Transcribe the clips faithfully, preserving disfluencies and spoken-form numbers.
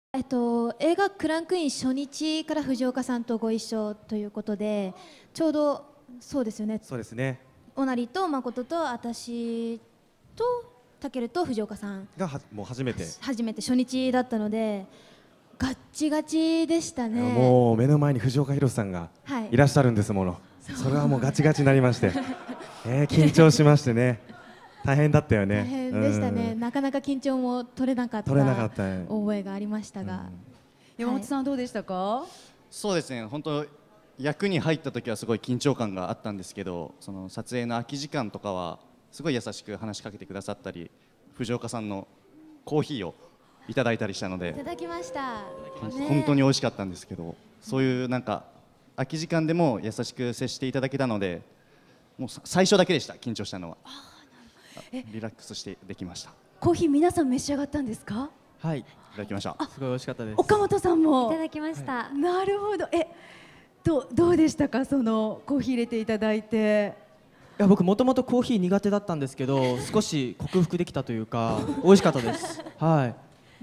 えっと、映画クランクイン初日から藤岡さんとご一緒ということで、ちょうどそうですよね。 そうですね。 おなりと誠と私とたけると藤岡さんがはもう初めて初めて初日だったのでガッチガチでしたね。 もう目の前に藤岡弘さんがいらっしゃるんですもの、はい、それはもうガチガチになりまして、えー、緊張しましてね、大変だったよね。 大変でしたね、うん、なかなか緊張も取れなかった覚えがありましたが、うん、 山本さんどうでしたか？ そうですね、本当役に入った時はすごい緊張感があったんですけど、その撮影の空き時間とかはすごい優しく話しかけてくださったり、藤岡さんのコーヒーをいただいたりしたので、 いただきました、 ね、本当に美味しかったんですけど、そういうなんか空き時間でも優しく接していただけたので、もう最初だけでした緊張したのは。リラックスしてできました。 コーヒー皆さん召し上がったんですか？ はい、いただきました。 すごい美味しかったです。 岡本さんもいただきました、はい、 なるほど。えど, どうでしたか、そのコーヒー入れていただいて。 いや僕もともとコーヒー苦手だったんですけど少し克服できたというか美味しかったですはい、 うん、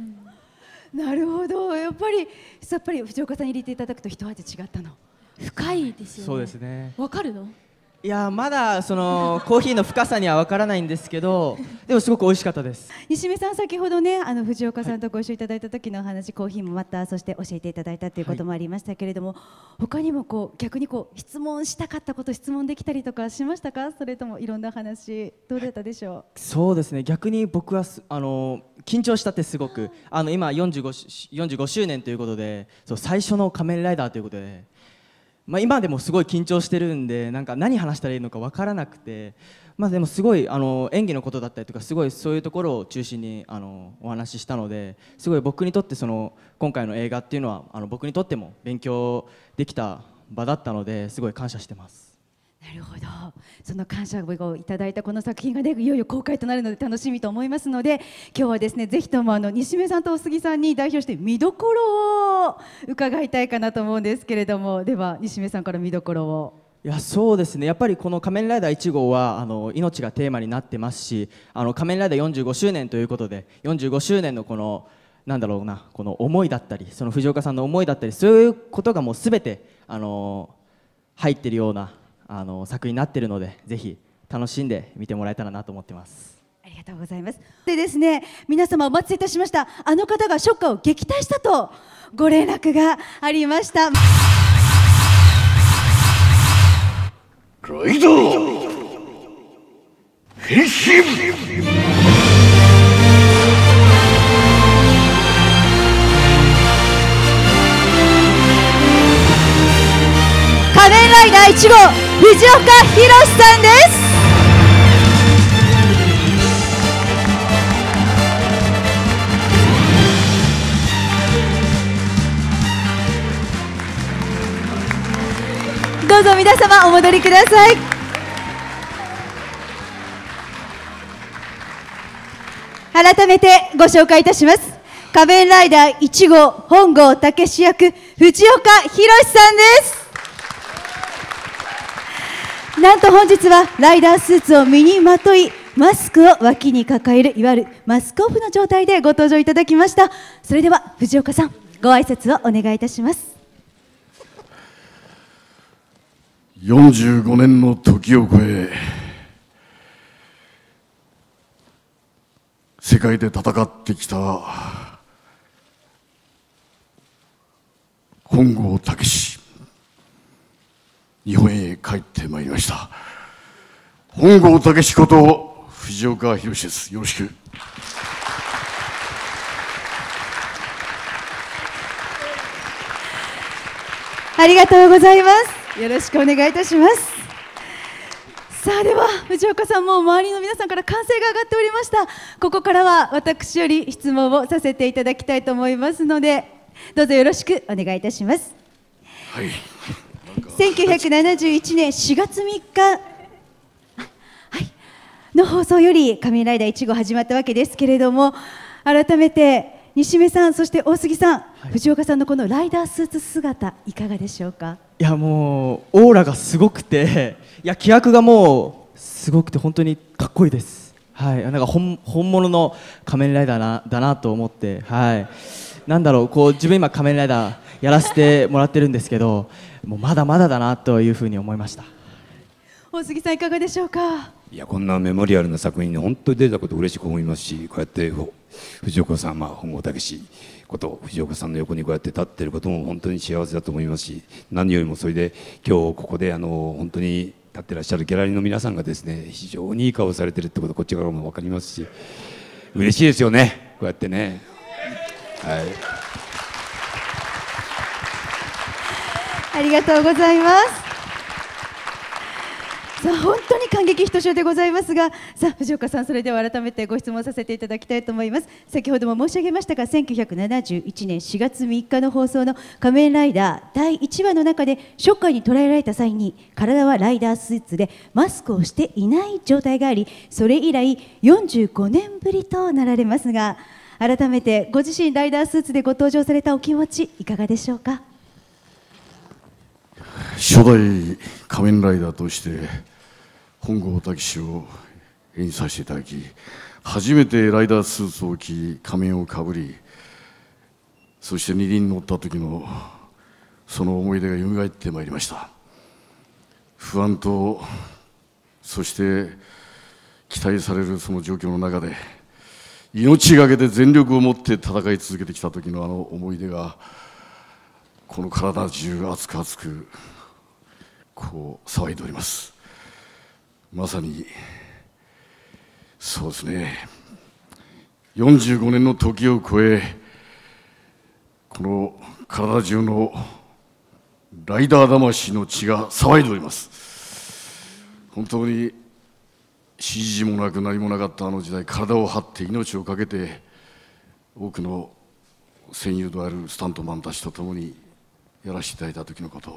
なるほど。やっぱりさっぱり藤岡さんに入れていただくと一味違ったの？ 深いですよね。 そうですね。 わかるの？ いやまだそのコーヒーの深さには分からないんですけどでもすごく美味しかったです。 西目さん、先ほどねあの藤岡さんとご一緒いただいた時のお話、はい、コーヒーもまたそして教えていただいたということもありましたけれども、はい、他にもこう逆にこう質問したかったこと質問できたりとかしましたか？それともいろんな話どうだったでしょう？はい、 そうですね、逆に僕はあの緊張したってすごくあの今よんじゅうご、よんじゅうごしゅうねんということで、そう最初の仮面ライダーということで、まあ、今でもすごい緊張してるんでなんか何話したらいいのか分からなくて、まあ、でもすごいあの演技のことだったりとかすごいそういうところを中心にあのお話ししたので、すごい僕にとってその今回の映画っていうのはあの僕にとっても勉強できた場だったのですごい感謝してます。 なるほど。その感謝をいただいたこの作品が、ね、いよいよ公開となるので楽しみと思いますので、今日はですねぜひともあの西目さんと大杉さんに代表して見どころを伺いたいかなと思うんですけれども、では西目さんから見どころを。 いやそうですね、やっぱりこの仮面ライダーいち号はあの命がテーマになってますし、あの仮面ライダーよんじゅうごしゅうねんということでよんじゅうごしゅうねんのこのなんだろうなこの思いだったり、その藤岡さんの思いだったり、そういうことがもうすべてあの入っているようなあの作品になっているので、ぜひ楽しんで見てもらえたらなと思ってます。 ありがとうございます。でですね、皆様お待たせいたしました。あの方がショッカーを撃退したとご連絡がありました。ライダー変身。 仮面ライダーいち号藤岡弘さんです。どうぞ皆様お戻りください。改めてご紹介いたします。仮面ライダーいち号本郷猛役藤岡弘さんです。なんと本日はライダースーツを身にまといマスクを脇に抱えるいわゆるマスクオフの状態でご登場いただきました。それでは藤岡さんご挨拶をお願いいたします。 よんじゅうごねんの時を超え世界で戦ってきた本郷猛、日本へ帰ってまいりました。本郷猛こと藤岡弘です。よろしく。 ありがとうございます。よろしくお願いいたします。さあでは藤岡さんも周りの皆さんから歓声が上がっておりました。ここからは私より質問をさせていただきたいと思いますので、どうぞよろしくお願いいたします。 はい。 せんきゅうひゃくななじゅういちねんしがつみっか、はい、の放送より仮面ライダーいち号始まったわけですけれども、改めて西目さんそして大杉さん、はい、藤岡さんのこのライダースーツ姿いかがでしょうか？ いやもうオーラがすごくて、いや気迫がもうすごくて本当にかっこいいです。はい、なんか 本, 本物の仮面ライダーなだなと思って、はい、 なんだろう、こう自分今仮面ライダーやらせてもらってるんですけど、もうまだまだだなというふうに思いました。 大杉さんいかがでしょうか。 いや、こんなメモリアルな作品に本当に出たこと嬉しく思いますし、こうやって藤岡さん、まあ、本郷猛こと藤岡さんの横にこうやって立っていることも本当に幸せだと思いますし、何よりもそれで今日ここであの本当に立ってらっしゃるギャラリーの皆さんがですね、非常にいい顔をされてるってことこっちからも分かりますし、嬉しいですよね、こうやってね。はい、 ありがとうございます。さあ本当に感激ひとしおでございますが、さあ藤岡さん、それでは改めてご質問させていただきたいと思います。先ほども申し上げましたが、せんきゅうひゃくななじゅういちねんしがつみっかの放送の仮面ライダーだいいちわの中でショッカーに捉えられた際に、体はライダースーツでマスクをしていない状態があり、それ以来よんじゅうごねんぶりとなられますが、改めてご自身ライダースーツでご登場されたお気持ちいかがでしょうか。 初代仮面ライダーとして本郷猛を演じさせていただき、初めてライダースーツを着、仮面をかぶり、そして二輪に乗った時のその思い出がよみがえってまいりました。不安とそして期待されるその状況の中で、命がけで全力を持って戦い続けてきた時のあの思い出が、この体中熱く熱くこう騒いでおります。まさにそうですね、よんじゅうごねんの時を超え、この体中のライダー魂の血が騒いでおります。本当に指示もなく何もなかったあの時代、体を張って命を懸けて多くの戦友であるスタントマンたちと共にやらせていただいた時のこと、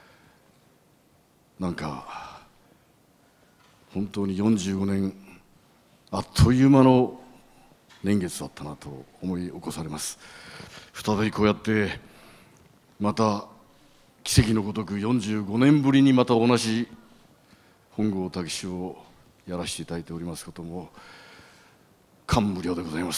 なんか本当によんじゅうごねんあっという間の年月だったなと思い起こされます。再びこうやってまた奇跡のごとくよんじゅうごねんぶりにまた同じ本郷猛をやらせていただいておりますことも感無量でございます。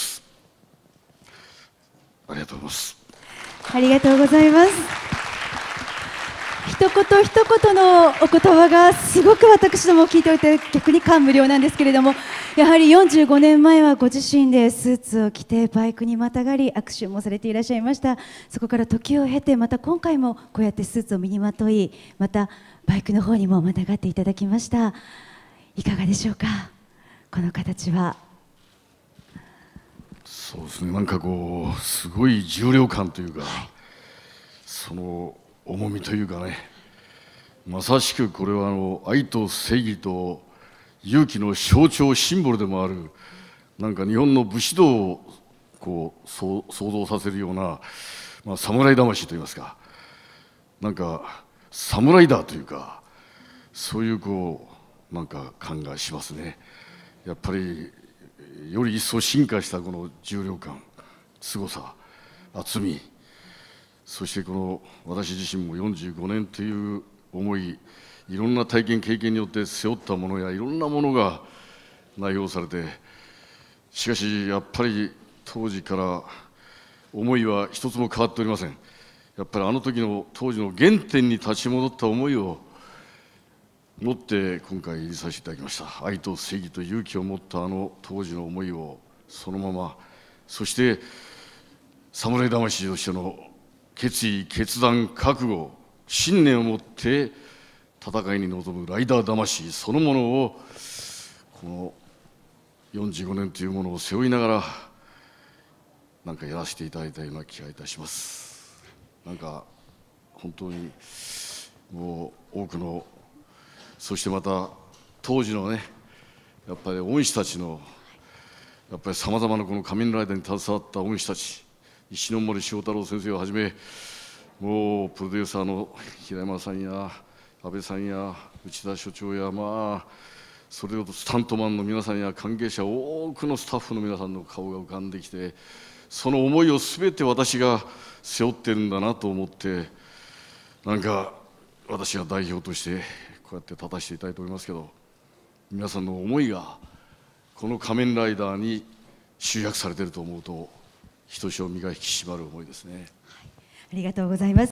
ありがとうございます。 ありがとうございます。一言一言のお言葉がすごく私ども聞いておいて逆に感無量なんですけれども、やはりよんじゅうごねんまえはご自身でスーツを着てバイクにまたがり握手もされていらっしゃいました。そこから時を経てまた今回もこうやってスーツを身にまとい、またバイクの方にもまたがっていただきました。いかがでしょうか、この形は。 そうですね、なんかこうすごい重量感というか、その重みというかね、まさしくこれはあの愛と正義と勇気の象徴シンボルでもある、なんか日本の武士道をこう想像させるような、まあ、侍魂といいますか、なんか侍だというか、そういうこうなんか感がしますね。やっぱりより一層進化したこの重量感、凄さ、厚み、そしてこの私自身もよんじゅうごねんという思い、いろんな体験経験によって背負ったものやいろんなものが内包されて、しかしやっぱり当時から思いは一つも変わっておりません。やっぱりあの時の当時の原点に立ち戻った思いを持って今回入れさせていただきました。愛と正義と勇気を持ったあの当時の思いをそのまま、そして侍魂としての決意、決断、覚悟、信念を持って戦いに臨むライダー魂そのものを、このよんじゅうごねんというものを背負いながらなんかやらせていただいたような気がいたします。なんか本当にもう多くの、そしてまた当時のね、やっぱり恩師たちのやっぱりさまざまなこの仮面ライダーに携わった恩師たち、石ノ森章太郎先生をはじめ、もうプロデューサーの平山さんや安倍さんや内田所長や、まあそれほどスタントマンの皆さんや関係者、多くのスタッフの皆さんの顔が浮かんできて、その思いを全て私が背負ってるんだなと思って、なんか私が代表としてこうやって立たせていただいておりますけど、皆さんの思いがこの仮面ライダーに集約されていると思うと、 ひとしお身が引き締まる思いですね。 ありがとうございます。